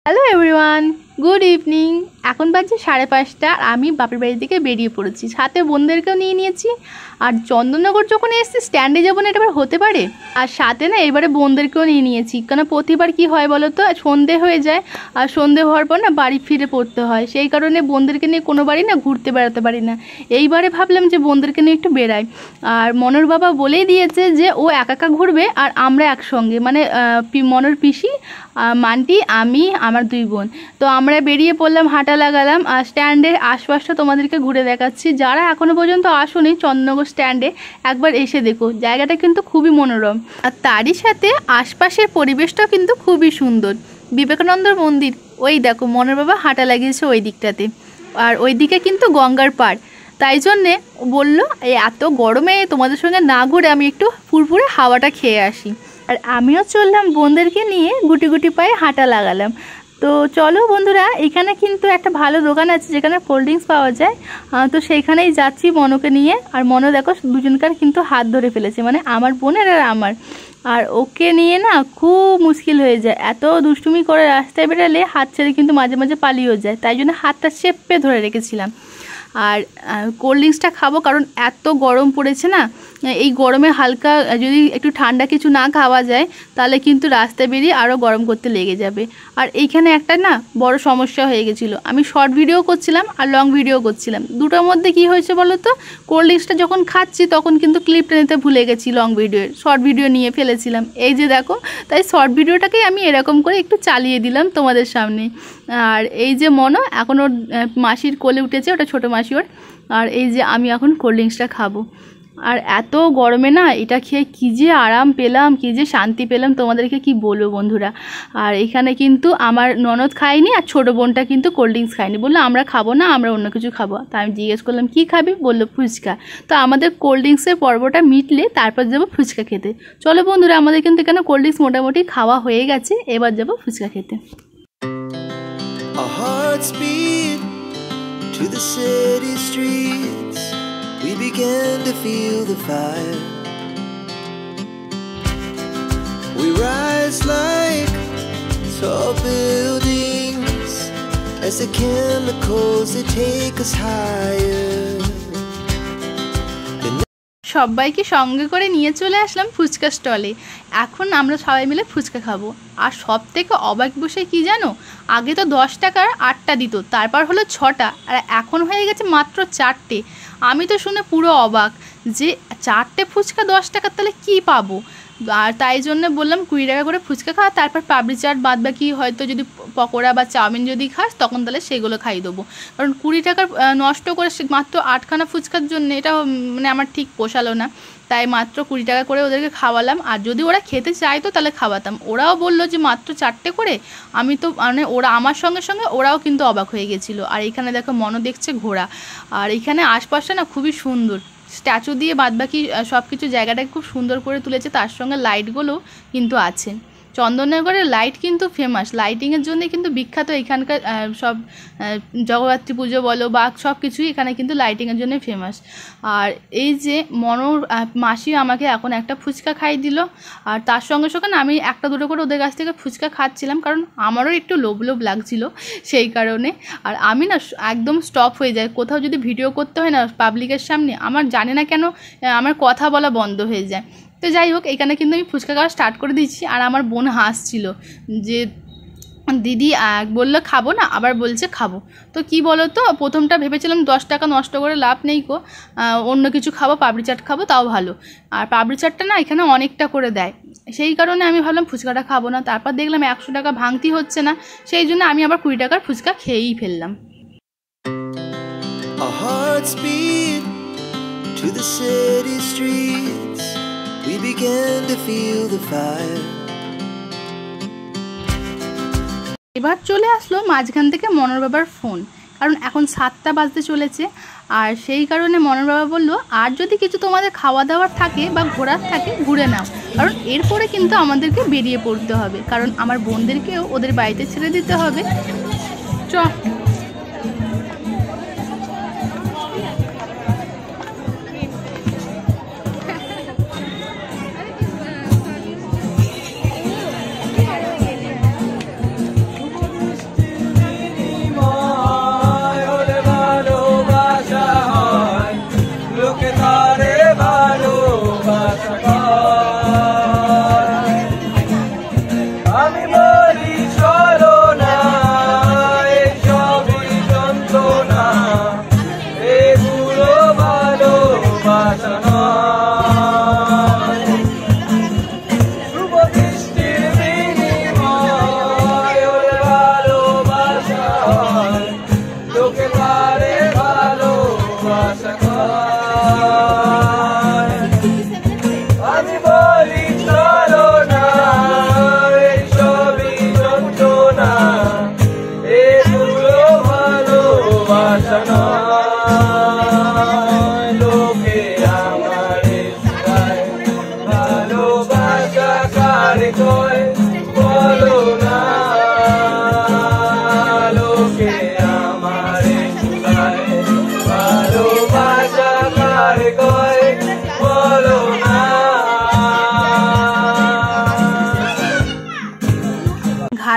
Hello everyone, good evening. এখন বাজছে 5:30 আর আমি বাপের বাড়ি থেকে বেরিয়ে পড়েছি। সাথে বোনদেরকেও নিয়ে নিয়েছি। আর চন্দননগর যখন এসেছি স্ট্যান্ডে যাবো না, এটা আবার হতে পারে। আর সাথে না এবারে বোনদেরকেও নিয়ে নিয়েছি, কারণ প্রতিবার কি হয় বলো তো, সন্ধে হয়ে যায় আর সন্ধে হওয়ার পর না বাড়ি ফিরে পড়তে হয়। সেই কারণে বোনদেরকে নিয়ে কোনো বাড়ি না ঘুরতে বেড়াতে পারি না। এইবারে ভাবলাম যে বোনদেরকে নিয়ে একটু বেড়াই। আর মনোর বাবা বলেই দিয়েছে যে ও একা একা ঘুরবে আর আমরা একসঙ্গে, মানে মনোর পিসি, মান্টি, আমি, আমার 2 বোন। তো আমরা বেরিয়ে পড়লাম, হাঁটা লাগালাম। আর স্ট্যান্ডের আশপাশটা তোমাদেরকে ঘুরে দেখাচ্ছি। যারা এখনও পর্যন্ত আসোনি চন্দননগর স্ট্যান্ডে, একবার এসে দেখো, জায়গাটা কিন্তু খুবই মনোরম। আর তারই সাথে আশপাশের পরিবেশটাও কিন্তু খুবই সুন্দর। বিবেকানন্দর মন্দির ওই দেখো, মনোর বাবা হাঁটা লাগিয়েছে ওই দিকটাতে, আর ওই দিকে কিন্তু গঙ্গার পাড়। তাই জন্যে বললো এই এত গরমে তোমাদের সঙ্গে না ঘুরে আমি একটু ফুরফুরে হাওয়াটা খেয়ে আসি। আর আমিও চললাম বোনদেরকে নিয়ে, গুটি গুটি পায়ে হাঁটা লাগালাম। তো চলো বন্ধুরা, এখানে কিন্তু একটা ভালো দোকান আছে যেখানে কোল্ড ড্রিঙ্কস পাওয়া যায়। তো সেইখানেই যাচ্ছি মনোকে নিয়ে। আর মনো দেখো দুজনকার কিন্তু হাত ধরে ফেলেছে, মানে আমার বোনের আর আমার। আর ওকে নিয়ে না খুব মুশকিল হয়ে যায়, এত দুষ্টুমি করে রাস্তায় বেরালে হাত ছেড়ে কিন্তু মাঝে মাঝে পালিয়েও যায়। তাই জন্য হাতটা চেপে ধরে রেখেছিলাম। আর কোল্ড ড্রিঙ্কসটা খাবো, কারণ এত গরম পড়েছে না। এই গরমে হালকা যদি একটু ঠান্ডা কিছু না খাওয়া যায় তাহলে কিন্তু রাস্তায় বেরিয়ে আরও গরম করতে লেগে যাবে। আর এইখানে একটা না বড় সমস্যা হয়ে গেছিলো, আমি শর্ট ভিডিও করছিলাম আর লং ভিডিও করছিলাম, দুটোর মধ্যে কি হয়েছে বলো তো, কোল্ড ড্রিঙ্কসটা যখন খাচ্ছি তখন কিন্তু ক্লিপটা নিতে ভুলে গেছি লং ভিডিওর, শর্ট ভিডিও নিয়ে ফেলেছিলাম। এই যে দেখো, তাই শর্ট ভিডিওটাকেই আমি এরকম করে একটু চালিয়ে দিলাম তোমাদের সামনে। আর এই যে মনো এখন ওর মাসির কোলে উঠেছে, ওটা ছোটো মাসি ওর। আর এই যে আমি এখন কোল্ড ড্রিঙ্কসটা খাবো। আর এত গরমে না এটা খেয়ে কী যে আরাম পেলাম, কী যে শান্তি পেলাম, তোমাদেরকে কি বলবো বন্ধুরা। আর এখানে কিন্তু আমার ননদ খায়নি আর ছোটো বোনটা কিন্তু কোল্ড ড্রিঙ্কস খায়নি, বললো আমরা খাবো না, আমরা অন্য কিছু খাবো। তা আমি জিজ্ঞেস করলাম কী খাবি, বললো ফুচকা। তো আমাদের কোল্ড ড্রিঙ্কসের পর্বটা মিটলে তারপর যাবো ফুচকা খেতে। চলো বন্ধুরা, আমাদের কিন্তু এখানে কোল্ড ড্রিঙ্কস মোটামুটি খাওয়া হয়ে গেছে, এবার যাবো ফুচকা খেতে। Our hearts beat to the city streets. We began to feel the fire. We rise like tall buildings as the chemicals they take us higher. সবাইকে সঙ্গে করে নিয়ে চলে আসলাম ফুচকা স্টলে। এখন আমরা সবাই মিলে ফুচকা খাবো। আর সব থেকে অবাক বিষয় কী জানো, আগে তো 10 টাকার 8টা দিত, তারপর হলো 6টা, আর এখন হয়ে গেছে মাত্র 4টে। আমি তো শুনে পুরো অবাক যে 4টে ফুচকা 10 টাকার, তাহলে কী পাবো। আর তাই জন্য বললাম 20 টাকা করে ফুচকা খাওয়া, তারপর পাপড়ি চাট বাদ বাকি হয়তো যদি পকোড়া বা চাউমিন যদি খাস তখন তাহলে সেগুলো খাইয়ে দেবো। কারণ 20 টাকার নষ্ট করে মাত্র 8খানা ফুচকার জন্য এটা মানে আমার ঠিক পোষালো না। তাই মাত্র 20 টাকা করে ওদেরকে খাওয়ালাম। আর যদি ওরা খেতে চাইতো তাহলে খাওয়াতাম। ওরাও বললো যে মাত্র 4টে করে। আমি তো মানে ওরা আমার সঙ্গে সঙ্গে ওরাও কিন্তু অবাক হয়ে গেছিলো। আর এখানে দেখো মনো দেখছে ঘোড়া। আর এখানে আশপাশটা না খুবই সুন্দর, স্ট্যাচু দিয়ে বাদবাকি সব কিছু জায়গাটাকে খুব সুন্দর করে তুলেছে, তার সঙ্গে লাইটগুলোও কিন্তু আছে। চন্দননগরের লাইট কিন্তু ফেমাস, লাইটিংয়ের জন্যই কিন্তু বিখ্যাত এখানকার সব জগদ্ধাত্রী পুজো বলো বা সব কিছুই এখানে কিন্তু লাইটিংয়ের জন্যই ফেমাস। আর এই যে মনোর মাসি আমাকে এখন একটা ফুচকা খাইয়ে দিল। আর তার সঙ্গে সঙ্গে আমি 1-2 করে ওদের কাছ থেকে ফুচকা খাচ্ছিলাম, কারণ আমারও একটু লোভ লোভ লাগছিল সেই কারণে। আর আমি না একদম স্টপ হয়ে যায়, কোথাও যদি ভিডিও করতে হয় না পাবলিকের সামনে, আমার জানি না কেন আমার কথা বলা বন্ধ হয়ে যায়। তো যাই হোক, এখানে কিন্তু আমি ফুচকা খাওয়া স্টার্ট করে দিচ্ছি। আর আমার বোন হাসছিল যে দিদি বললো খাবো না, আবার বলছে খাবো। তো কি বলো তো, প্রথমটা ভেবেছিলাম 10 টাকা নষ্ট করে লাভ নেই গো, অন্য কিছু খাবো, পাপড়ি চাট খাবো তাও ভালো। আর পাপড়ি চাটটা না এখানে অনেকটা করে দেয়, সেই কারণে আমি ভাবলাম ফুচকাটা খাবো না। তারপর দেখলাম 100 টাকা ভাঙতি হচ্ছে না, সেই জন্য আমি আবার 20 টাকার ফুচকা খেয়েই ফেললাম। Our hearts beat to the city streets. We began to feel the fire. এবার চলে আসলো মাঝখান থেকে মনোর বাবার ফোন, কারণ এখন 7টা বাজতে চলেছে। আর সেই কারণে মনোর বাবা বললো আর যদি কিছু তোমাদের খাওয়া দাওয়ার থাকে বা ঘোরার থাকে ঘুরে নাও, কারণ এরপরে কিন্তু আমাদেরকে বেরিয়ে পড়তে হবে, কারণ আমার বোনদেরকেও ওদের বাড়িতে ছেড়ে দিতে হবে। চ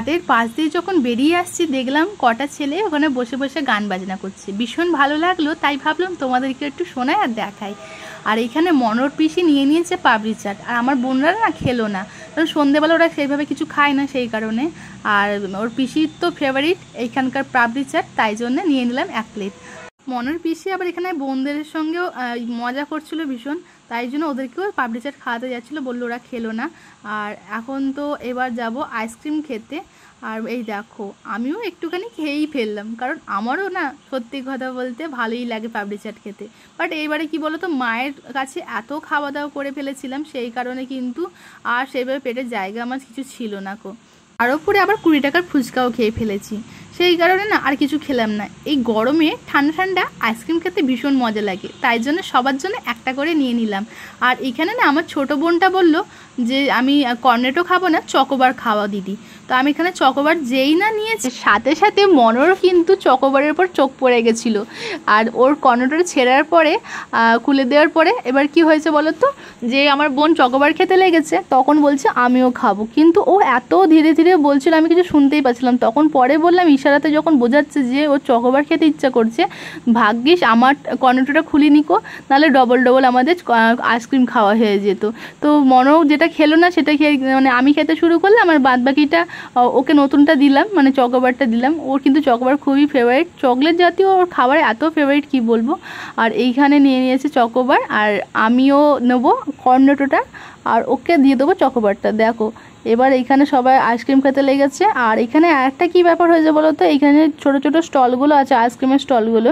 ছাদের পাশ দিয়ে যখন বেরিয়ে আসছি দেখলাম কটা ছেলে ওখানে বসে বসে গান বাজনা করছে, ভীষণ ভালো লাগলো। তাই ভাবলাম তোমাদেরকে একটু শোনাই আর দেখাই। আর এখানে মনোর পিসি নিয়ে নিয়েছে পাপড়ি চাট, আর আমার বোনরা না খেলো না, কারণ সন্ধেবেলা ওরা সেইভাবে কিছু খায় না সেই কারণে। আর ওর পিসির তো ফেভারিট এইখানকার পাপড়ি চাট, তাই জন্য নিয়ে নিলাম 1 প্লেট। মনোর পিসি আবার এখানে বোনদের সঙ্গেও মজা করছিল ভীষণ, তাই জন্য ওদেরকেও পাপড়ি চাট খাওয়াতে যাচ্ছিলো, বললো ওরা খেলো না। আর এখন তো এবার যাব আইসক্রিম খেতে। আর এই দেখো আমিও একটুখানি খেয়েই ফেললাম, কারণ আমারও না সত্যি কথা বলতে ভালোই লাগে পাপড়ি চাট খেতে। বাট এইবারে কি বলো তো, মায়ের কাছে এত খাওয়া দাওয়া করে ফেলেছিলাম সেই কারণে কিন্তু আর সেইভাবে পেটের জায়গা আমার কিছু ছিল না গো। আর ওপরে আবার 20 টাকার ফুচকাও খেয়ে ফেলেছি, সেই কারণে না আর কিছু খেলাম না। এই গরমে ঠান্ডা ঠান্ডা আইসক্রিম খেতে ভীষণ মজা লাগে, তাই জন্য সবার জন্য একটা করে নিয়ে নিলাম। আর এখানে না আমার ছোটো বোনটা বলল যে আমি কর্নেটো খাবো না, চকোবার খাওয়া দিদি। তো আমি এখানে চকোবার যেই না নিয়েছি, সাথে সাথে মনোর কিন্তু চকোবারের উপর চোখ পড়ে গেছিলো। আর ওর কর্নেটোটা ছেঁড়ার পরে খুলে দেওয়ার পরে এবার কি হয়েছে বলো তো, যে আমার বোন চকোবার খেতে লেগেছে, তখন বলছে আমিও খাবো, কিন্তু ও এত ধীরে ধীরে বলছিল আমি কিছু শুনতেই পাচ্ছিলাম। তখন পরে বললাম ইশারাতে যখন বোঝাচ্ছে যে ও চকোবার খেতে ইচ্ছা করছে, ভাগ্যিস আমার কর্নেটোটা খুলিনি কো, নাহলে ডবল ডবল আমাদের আইসক্রিম খাওয়া হয়ে যেত। তো মনও যেটা খেলো না সেটা খেয়ে মানে আমি খেতে শুরু করলাম, আর বাদ বাকিটা ওকে নতুনটা দিলাম, মানে চকোবারটা দিলাম। ওর কিন্তু চকোবার খুবই ফেভারিট, চকলেট জাতীয় ওর খাবার এত ফেভারিট কি বলবো। আর এইখানে নিয়ে নিয়েছে চকোবার, আর আমিও নেবো কর্নেটোটা, আর ওকে দিয়ে দেবো চকোবারটা। দেখো এবার এইখানে সবাই আইসক্রিম খেতে লেগেছে। আর এখানে একটা কি ব্যাপার হয়েছে বলো তো, এইখানে ছোটো ছোটো স্টলগুলো আছে, আইসক্রিমের স্টলগুলো,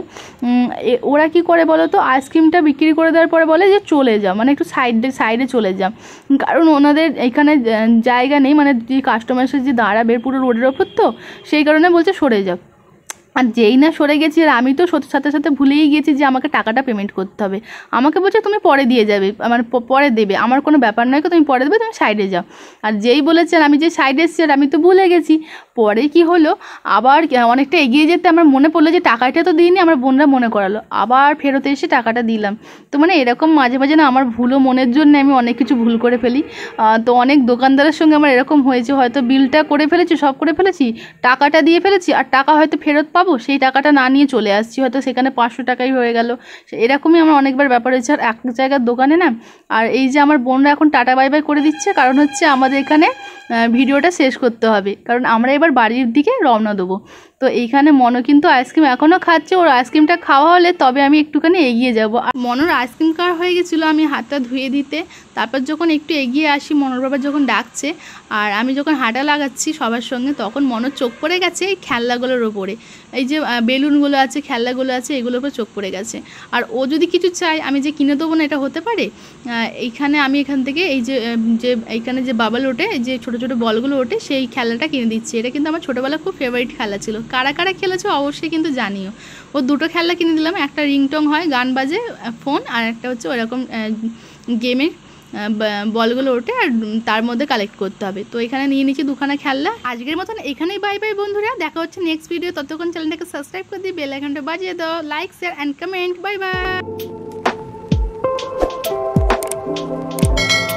ওরা কি করে বলো তো, আইসক্রিমটা বিক্রি করে দেওয়ার পরে বলে যে চলে যাও, মানে একটু সাইডে চলে যাও, কারণ ওনাদের এখানে জায়গা নেই, মানে যে কাস্টমার এসে যে দাঁড়াবে পুরো রোডের ওপর, তো সেই কারণে বলছে সরে যাও। আর যেই না সরে গেছি, আর আমি তো সাথে সাথে ভুলেই গেছি যে আমাকে টাকাটা পেমেন্ট করতে হবে। আমাকে বলছে তুমি পরে দিয়ে যাবে, মানে পরে দেবে, আমার কোনো ব্যাপার নয়, তুমি পরে দেবে, তুমি সাইডে যাও। আর যেই বলেছেন আমি যে সাইডে এসেছি, আর আমি তো ভুলে গেছি। পরে কি হলো, আবার অনেকটা এগিয়ে যেতে আমার মনে পড়লো যে টাকাটা তো দিইনি, আমার বোনরা মনে করালো, আবার ফেরত এসে টাকাটা দিলাম। তো মানে এরকম মাঝে মাঝে না আমার ভুলও মনের জন্য আমি অনেক কিছু ভুল করে ফেলি। তো অনেক দোকানদারের সঙ্গে আমার এরকম হয়েছে, হয়তো বিলটা করে ফেলেছি, সব করে ফেলেছি, টাকাটা দিয়ে ফেলেছি, আর টাকা হয়তো ফেরত পাবো, সেই টাকাটা না নিয়ে চলে আসছি, হয়তো সেখানে 500 টাকাই হয়ে গেল। এরকমই আমার অনেকবার ব্যাপার হয়েছে। আর এক জায়গার দোকানে না, আর এই যে আমার বোনরা এখন টাটা বাই বাই করে দিচ্ছে, কারণ হচ্ছে আমাদের এখানে ভিডিওটা শেষ করতে হবে, কারণ আমরা এবার বাড়ির দিকে রওনা দেবো। তো এইখানে মনো কিন্তু আইসক্রিম এখনও খাচ্ছে, ওর আইসক্রিমটা খাওয়া হলে তবে আমি একটুখানি এগিয়ে যাব। আর মনোর আইসক্রিম খাওয়া হয়ে গেছিলো, আমি হাতটা ধুয়ে দিতে, তারপর যখন একটু এগিয়ে আসি, মনোর বাবা যখন ডাকছে আর আমি যখন হাঁটা লাগাচ্ছি সবার সঙ্গে, তখন মনোর চোখ পড়ে গেছে এই খেলনাগুলোর ওপরে, এই যে বেলুনগুলো আছে, খেলনাগুলো আছে, এগুলোর উপরে চোখ পড়ে গেছে। আর ও যদি কিছু চায় আমি যে কিনে দেবো না, এটা হতে পারে। এইখানে আমি এখান থেকে এই যে এইখানে যে বাবল ওঠে, যে ছোটো ছোটো বলগুলো ওঠে, সেই খেলনাটা কিনে দিচ্ছি। এটা কিন্তু আমার ছোটোবেলা খুব ফেভারিট খেলা ছিল, কারা কারা খেলেছে অবশ্যই কিন্তু জানিও। ও দুটো খেলনা কিনে দিলাম, একটা রিংটং হয়, গান বাজে, ফোন, আর একটা হচ্ছে ওরকম গেমের বলগুলো ওঠে, আর তার মধ্যে কালেক্ট করতে হবে। তো এখানে নিয়ে নিচ্ছি দুখানা খেলনা। আজকের মতন এখানেই বাই বাই বন্ধুরা, দেখা হচ্ছে নেক্সট ভিডিও। ততক্ষণ চ্যানেলটাকে সাবস্ক্রাইব করে দিই, বেল আইকনটা বাজিয়ে দাও, like share and comment. Bye by.